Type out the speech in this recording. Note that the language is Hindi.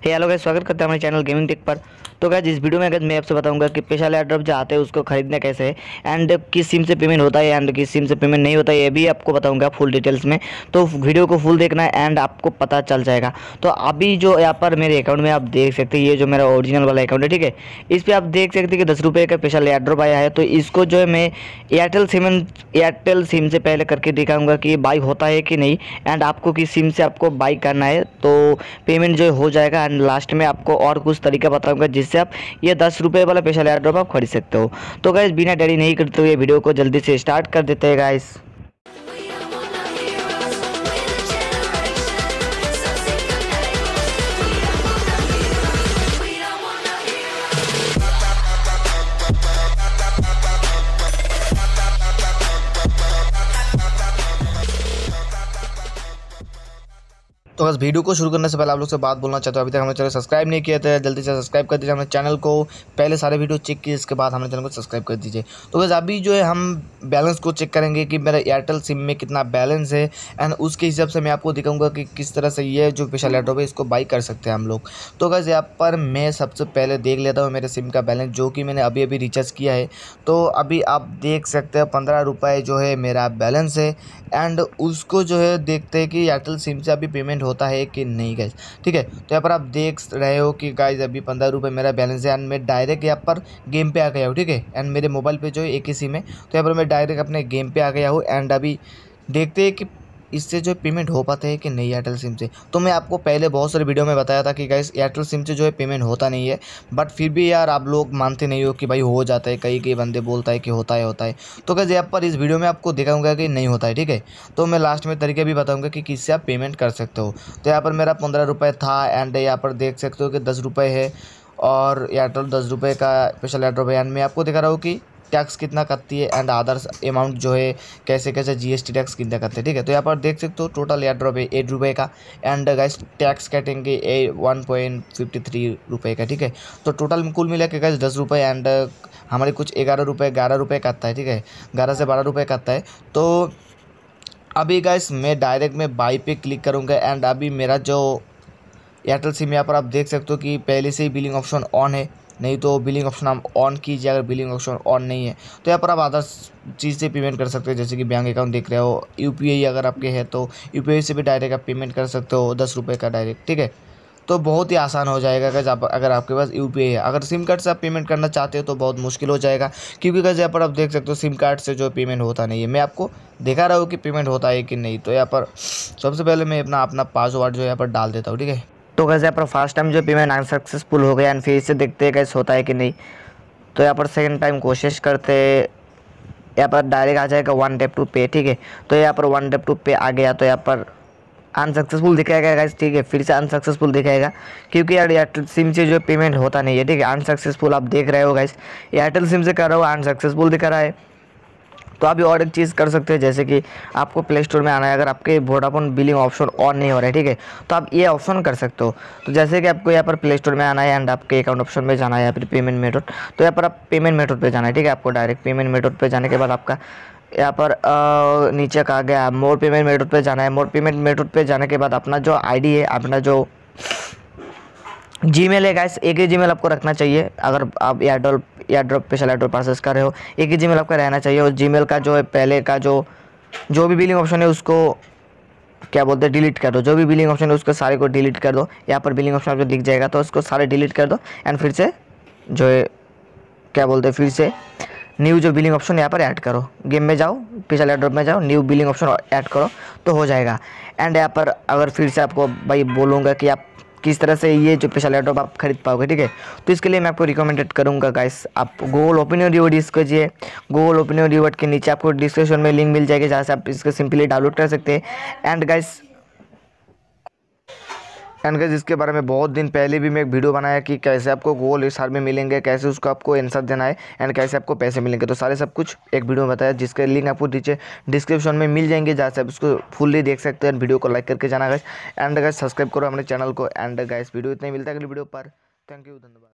हेलो गाइस, स्वागत करते हैं हमारे चैनल गेमिंग टेक पर। तो गाइस इस वीडियो में अगर मैं आपसे बताऊंगा कि स्पेशल एयर ड्रॉप जो आते हैं उसको खरीदना कैसे है एंड किस सिम से पेमेंट होता है एंड किस सिम से पेमेंट नहीं होता है, ये भी आपको बताऊंगा फुल डिटेल्स में। तो वीडियो को फुल देखना है एंड आपको पता चल जाएगा। तो अभी जो यहाँ पर मेरे अकाउंट में आप देख सकते हैं, ये जो मेरा ओरिजिनल वाला अकाउंट है, ठीक है, इस पर आप देख सकते हैं कि 10 रुपये का स्पेशल एयर ड्रॉप आया है। तो इसको जो है मैं एयरटेल सिम से पहले करके दिखाऊंगा कि बाई होता है कि नहीं एंड आपको किस सिम से आपको बाई करना है, तो पेमेंट जो हो जाएगा। एंड लास्ट में आपको और कुछ तरीका बताऊंगा जिससे आप ये 10 रुपये वाला स्पेशल एयर ड्रॉप आप खरीद सकते हो। तो गाइस बिना देरी नहीं करते हुए वीडियो को जल्दी से स्टार्ट कर देते हैं गाइस। तो बस वीडियो को शुरू करने से पहले आप लोग से बात बोलना चाहता हूँ, अभी तक हमारे चैनल सब्सक्राइब नहीं किया तो जल्दी से सब्सक्राइब कर दीजिए हमारे चैनल को। पहले सारे वीडियो चेक किए, इसके बाद हमारे चैनल को सब्सक्राइब कर दीजिए। तो बस अभी जो है हम बैलेंस को चेक करेंगे कि मेरा एयरटेल सिम में कितना बैलेंस है एंड उसके हिसाब से मैं आपको दिखाऊंगा कि किस तरह से ये जो स्पेशल एयर ड्रॉप है इसको बाई कर सकते हैं हम लोग। तो बस यहाँ पर मैं सबसे पहले देख लेता हूँ मेरे सिम का बैलेंस, जो कि मैंने अभी अभी रिचार्ज किया है। तो अभी आप देख सकते हैं 15 रुपये जो है मेरा बैलेंस है एंड उसको जो है देखते हैं कि एयरटेल सिम से अभी पेमेंट होता है कि नहीं गाइस, ठीक है। तो यहाँ पर आप देख रहे हो कि गाइस अभी 15 रुपये मेरा बैलेंस है एंड मैं डायरेक्ट यहाँ पर गेम पे आ गया हूँ, ठीक है। एंड मेरे मोबाइल पे जो है एक ही सिम है, तो यहाँ पर मैं डायरेक्ट अपने गेम पे आ गया हूँ एंड अभी देखते हैं कि इससे जो पेमेंट हो पाते हैं कि नहीं एयरटेल सिम से। तो मैं आपको पहले बहुत सारे वीडियो में बताया था कि गाइस एयरटेल सिम से जो है पेमेंट होता नहीं है, बट फिर भी यार आप लोग मानते नहीं हो कि भाई हो जाता है। कई कई बंदे बोलता है कि होता है। तो गाइस यहाँ पर इस वीडियो में आपको दिखाऊंगा कि नहीं होता है, ठीक है। तो मैं लास्ट में तरीके भी बताऊँगा कि किससे आप पेमेंट कर सकते हो। तो यहाँ पर मेरा 15 रुपये था एंड यहाँ पर देख सकते हो कि 10 रुपये है और एयरटेल 10 रुपये का स्पेशल एयर ड्रॉप है एंड मैं आपको दिखा रहा हूँ कि टैक्स कितना करती है एंड अदर्स अमाउंट जो है कैसे कैसे जीएसटी टैक्स कितना करते हैं, ठीक है। तो यहाँ पर देख सकते हो टोटल एयर ड्रॉप है 8 रुपये का एंड गाइस टैक्स काटेंगे 1.53 रुपये का, ठीक है। तो टोटल कुल मिला के गाइस 10 रुपये एंड हमारे कुछ 11 रुपये काटता है, ठीक है। 11 से 12 रुपये काटता है। तो अभी गाइस मैं डायरेक्ट में बाई पे क्लिक करूँगा एंड अभी मेरा जो एयरटेल सिम यहाँ पर आप देख सकते हो कि पहले से ही बिलिंग ऑप्शन ऑन है, नहीं तो बिलिंग ऑप्शन आप ऑन कीजिए। अगर बिलिंग ऑप्शन ऑन नहीं है तो यहाँ पर आप अदर्स चीज़ से पेमेंट कर सकते हो, जैसे कि बैंक अकाउंट देख रहे हो, यूपीआई अगर आपके है तो यूपीआई से भी डायरेक्ट आप पेमेंट कर सकते हो 10 रुपये का डायरेक्ट, ठीक है। तो बहुत ही आसान हो जाएगा गाइस अगर आपके पास यूपीआई है। अगर सिम कार्ड से आप पेमेंट करना चाहते हो तो बहुत मुश्किल हो जाएगा, क्योंकि गाइस यहाँ पर आप देख सकते हो सिम कार्ड से जो पेमेंट होता नहीं है। मैं आपको दिखा रहा हूँ कि पेमेंट होता है कि नहीं। तो यहाँ पर सबसे पहले मैं अपना पासवर्ड जो यहाँ पर डाल देता हूँ, ठीक है। तो कैसे यहाँ पर फर्स्ट टाइम जो पेमेंट अनसक्सेसफुल हो गया एंड फिर से देखते हैं कैसे होता है कि नहीं। तो यहाँ पर सेकंड टाइम कोशिश करते, यहाँ पर डायरेक्ट आ जाएगा 1 टैप टू पे, ठीक है। तो यहाँ पर 1 टैप टू पे आ गया तो यहाँ पर अनसक्सेसफुल दिखाएगा गाइस, ठीक है। फिर से अनसक्सेसफुल दिखाएगा क्योंकि यार एयरटेल सिम से जो पेमेंट होता नहीं है, ठीक है। अनसक्सेसफुल आप देख रहे हो गाइस, एयरटेल सिम से कर रहा हो अनसक्सेसफुल दिखा रहा है। तो अभी और एक चीज़ कर सकते हैं, जैसे कि आपको प्ले स्टोर में आना है। अगर आपके वोडाफोन बिलिंग ऑप्शन ऑन नहीं हो रहा है, ठीक है, तो आप ये ऑप्शन कर सकते हो। तो जैसे कि आपको यहाँ पर प्ले स्टोर में आना है एंड आपके अकाउंट ऑप्शन में जाना है या फिर पेमेंट मेथड। तो यहाँ पर आप पेमेंट मेथड पे जाना है, ठीक है। आपको डायरेक्ट पेमेंट मेथड पे जाने के बाद आपका यहाँ पर नीचे कहा गया मोर पेमेंट मेथड पे जाना है। मोर पेमेंट मेथड पे जाने के बाद अपना जो आईडी है, अपना जो जीमेल है गाइस, एक ही जीमेल आपको रखना चाहिए। अगर आप air drop special air drop process कर रहे हो, एक ही जीमेल आपका रहना चाहिए। और जीमेल का जो है पहले का जो भी बिलिंग ऑप्शन है उसको क्या बोलते हैं डिलीट कर दो। जो भी बिलिंग ऑप्शन है उसको सारे को डिलीट कर दो। यहाँ पर बिलिंग ऑप्शन आपको दिख जाएगा तो उसको सारे डिलीट कर दो एंड फिर से जो है क्या बोलते हैं फिर से न्यू जो बिलिंग ऑप्शन यहाँ पर ऐड करो। गेम में जाओ, स्पेशल एयर ड्रॉप में जाओ, न्यू बिलिंग ऑप्शन ऐड करो तो हो जाएगा। एंड यहाँ पर अगर फिर से आपको भाई बोलूँगा कि आप किस तरह से ये जो स्पेशल एयर ड्रॉप आप खरीद पाओगे, ठीक है। तो इसके लिए मैं आपको रिकमेंडेड करूंगा गाइस, आप गूगल ओपन रिवॉर्ड यूज़ कीजिए। गूगल ओपन रिवॉर्ड के नीचे आपको डिस्क्रिप्शन में लिंक मिल जाएगी, जहाँ से आप इसको सिंपली डाउनलोड कर सकते हैं। एंड गाइस इसके बारे में बहुत दिन पहले भी मैं एक वीडियो बनाया कि कैसे आपको गोल इस हार में मिलेंगे, कैसे उसको आपको आंसर देना है एंड कैसे आपको पैसे मिलेंगे। तो सारे सब कुछ एक वीडियो में बताया, जिसके लिंक आपको नीचे डिस्क्रिप्शन में मिल जाएंगे, जहाँ से आप उसको फुल्ली देख सकते हैं। वीडियो को लाइक करके जाना गाइस एंड गाइस सब्सक्राइब करो हमारे चैनल को। एंड गाइस वीडियो इतना ही मिलता है अगली वीडियो पर। थैंक यू, धन्यवाद।